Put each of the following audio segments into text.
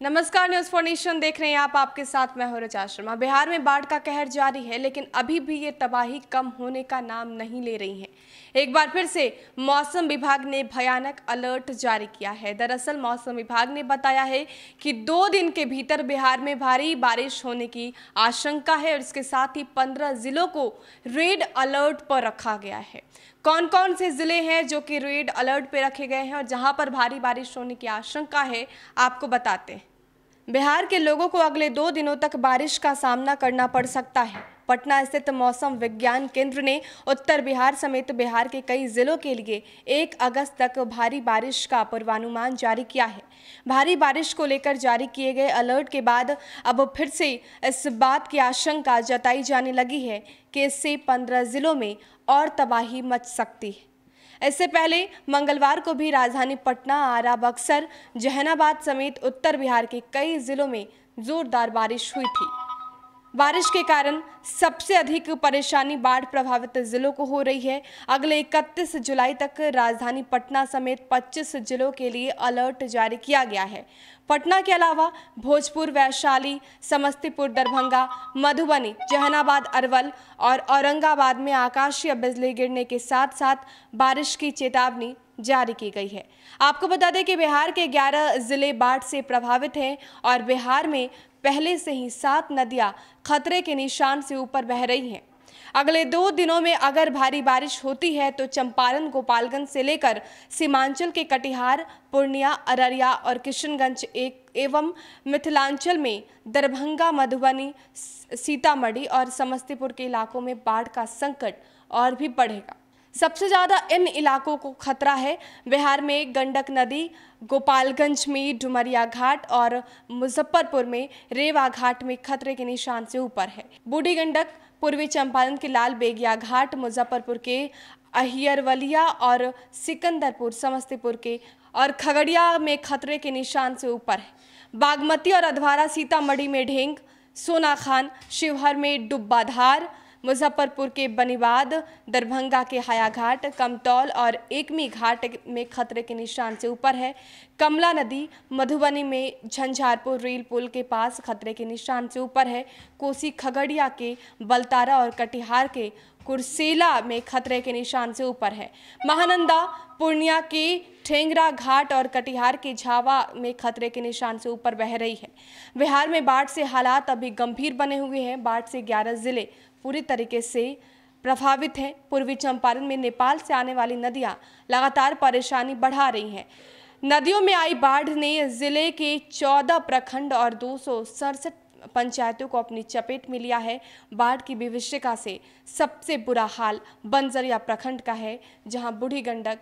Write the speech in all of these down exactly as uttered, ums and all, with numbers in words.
नमस्कार, news for nation देख रहे हैं आप। आपके साथ मैं हूं ऋचा शर्मा। बिहार में बाढ़ का कहर जारी है, लेकिन अभी भी ये तबाही कम होने का नाम नहीं ले रही है। एक बार फिर से मौसम विभाग ने भयानक अलर्ट जारी किया है। दरअसल मौसम विभाग ने बताया है कि दो दिन के भीतर बिहार में भारी बारिश होने की आशंका है और इसके साथ ही पंद्रह जिलों को रेड अलर्ट पर रखा गया है। कौन कौन से जिले हैं जो कि रेड अलर्ट पे रखे गए हैं और जहां पर भारी बारिश होने की आशंका है, आपको बताते हैं। बिहार के लोगों को अगले दो दिनों तक बारिश का सामना करना पड़ सकता है। पटना स्थित मौसम विज्ञान केंद्र ने उत्तर बिहार समेत बिहार के कई जिलों के लिए एक अगस्त तक भारी बारिश का पूर्वानुमान जारी किया है। भारी बारिश को लेकर जारी किए गए अलर्ट के बाद अब फिर से इस बात की आशंका जताई जाने लगी है कि इससे पंद्रह जिलों में और तबाही मच सकती है। इससे पहले मंगलवार को भी राजधानी पटना, आरा, बक्सर, जहानाबाद समेत उत्तर बिहार के कई जिलों में जोरदार बारिश हुई थी। बारिश के कारण सबसे अधिक परेशानी बाढ़ प्रभावित जिलों को हो रही है। अगले इकतीस जुलाई तक राजधानी पटना समेत पच्चीस जिलों के लिए अलर्ट जारी किया गया है। पटना के अलावा भोजपुर, वैशाली, समस्तीपुर, दरभंगा, मधुबनी, जहानाबाद, अरवल और औरंगाबाद में आकाशीय बिजली गिरने के साथ साथ बारिश की चेतावनी जारी की गई है। आपको बता दें कि बिहार के ग्यारह जिले बाढ़ से प्रभावित हैं और बिहार में पहले से ही सात नदियां खतरे के निशान से ऊपर बह रही हैं। अगले दो दिनों में अगर भारी बारिश होती है तो चंपारण, गोपालगंज से लेकर सीमांचल के कटिहार, पूर्णिया, अररिया और किशनगंज एक एवं मिथिलांचल में दरभंगा, मधुबनी, सीतामढ़ी और समस्तीपुर के इलाकों में बाढ़ का संकट और भी बढ़ेगा। सबसे ज़्यादा इन इलाकों को खतरा है। बिहार में गंडक नदी, गोपालगंज में डुमरिया घाट और मुजफ्फरपुर में रेवा घाट में खतरे के निशान से ऊपर है। बूढ़ी गंडक, पूर्वी चंपारण के लाल बेगिया घाट, मुजफ्फरपुर के अहियरवलिया और सिकंदरपुर, समस्तीपुर के और खगड़िया में खतरे के निशान से ऊपर है। बागमती और अधवारा, सीतामढ़ी में ढेंग, सोनाखान, शिवहर में डुब्बाधार, मुजफ्फरपुर के बनिवाद, दरभंगा के हायाघाट, कमतौल और एकमी घाट में खतरे के निशान से ऊपर है। कमला नदी मधुबनी में झंझारपुर रेल पुल के पास खतरे के निशान से ऊपर है। कोसी खगड़िया के बलतारा और कटिहार के कुर्सेला में खतरे के निशान से ऊपर है। महानंदा, पूर्णिया के ठेंगरा घाट और कटिहार के झावा में खतरे के निशान से ऊपर बह रही है। बिहार में बाढ़ से हालात अभी गंभीर बने हुए हैं। बाढ़ से ग्यारह जिले पूरी तरीके से प्रभावित हैं। पूर्वी चंपारण में नेपाल से आने वाली नदियां लगातार परेशानी बढ़ा रही हैं। नदियों में आई बाढ़ ने जिले के चौदह प्रखंड और दो सौ सड़सठ पंचायतों को अपनी चपेट में लिया है। बाढ़ की विभीषिका से सबसे बुरा हाल बंजरिया प्रखंड का है, जहां बूढ़ी गंडक,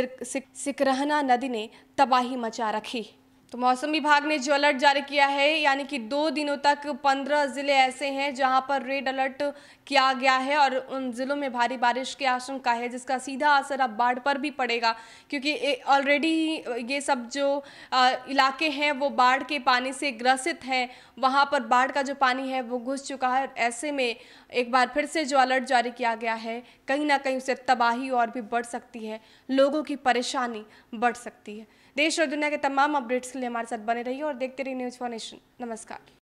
सिकरहना नदी ने तबाही मचा रखी। तो मौसम विभाग ने जो अलर्ट जारी किया है, यानी कि दो दिनों तक पंद्रह जिले ऐसे हैं जहां पर रेड अलर्ट किया गया है और उन जिलों में भारी बारिश की आशंका है, जिसका सीधा असर अब बाढ़ पर भी पड़ेगा, क्योंकि ऑलरेडी ये सब जो इलाके हैं वो बाढ़ के पानी से ग्रसित हैं। वहां पर बाढ़ का जो पानी है वो घुस चुका है। ऐसे में एक बार फिर से जो अलर्ट जारी किया गया है, कहीं ना कहीं उससे तबाही और भी बढ़ सकती है, लोगों की परेशानी बढ़ सकती है। देश और दुनिया के तमाम अपडेट्स के लिए हमारे साथ बने रहिए और देखते रहिए न्यूज़ फोर नेशन। नमस्कार।